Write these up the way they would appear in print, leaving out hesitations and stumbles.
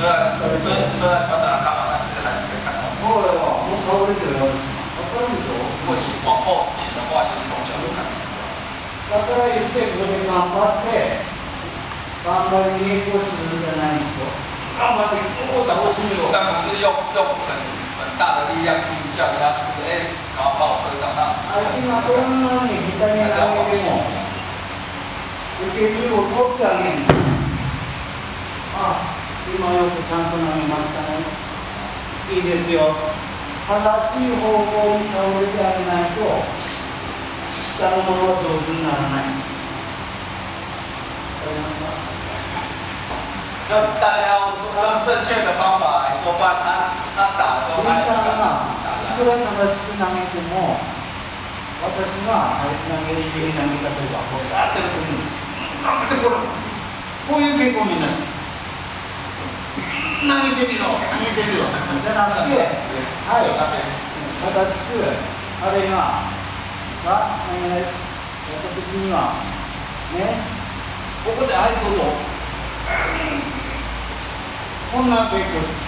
观察干嘛？但是还是可以看到。 そうよ、もう顔出てるよ。わかるでしょ？ 如果你往后点的话，就是从角度看。 だから言ってここで頑張って頑張りに並行するんじゃないんですよ。頑張ってこう倒してみろ。 但不是用很大的力量去叫人家就是然后把我推到那。 今そんなに下手に投げても受け身を取ってあげる。今よくちゃんと投げましたね。いいですよ。正しい方向に倒れてあげないと下のものは上手にならない。 那大家要用正确的方法来做，不然他打的时候他いくら正しく投げても私が投げる意味投げたというかこうやってる時にこういう傾向になる。投げてみろじゃなくて、はい、正しくあれがやった時にはね、ここでどうぞこんな傾向です。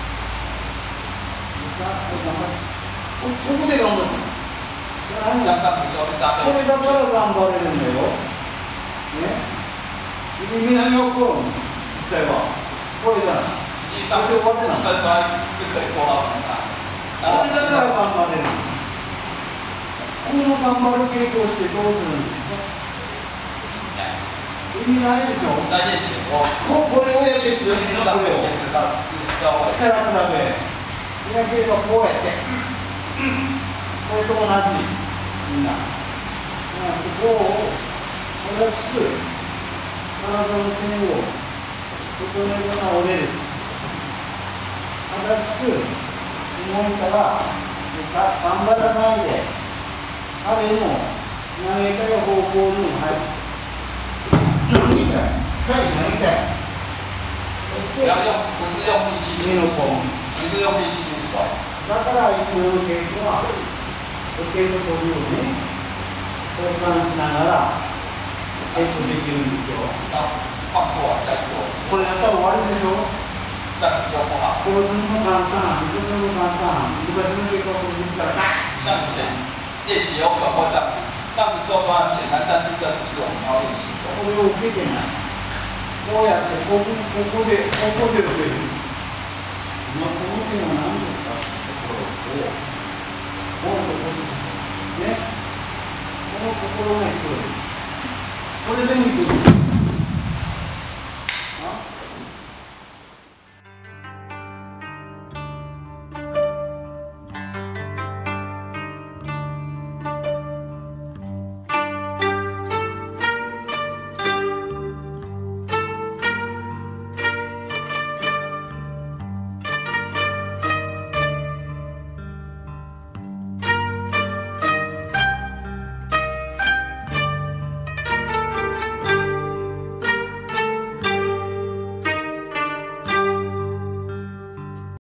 ここで頑張る。これだから頑張れるんだよ。ね。南をこう実際はこれじゃない。 实际上，这分端是可以做到很大。 これだから頑張れる。この頑張る傾向してどうするんですか？意味ないでしょ。 在练习的时候， これをやってくれるのだ。これを。 知道会。 下から比べ。見上げればこうやって。これと同じ。みんな。こう正しく体の線を整えるのが折れる。正しく動いたら頑張らないであれも投げたい方向に投げたい。 不要用，不是用力气去甩，不是用力气去甩。 だからいつものケースは時計の距離をね交換しながらできるんですよ。 放过再做。 これやったら終わりでしょ。 这样就不好。 こういうの簡単、自分の簡単、昔の計画を見つから这样子练习有可能会这样子，这样子做当然简单，但是这不是我们要练习的。 これを受けてない。こうやってここで受ける。この手は何ですか？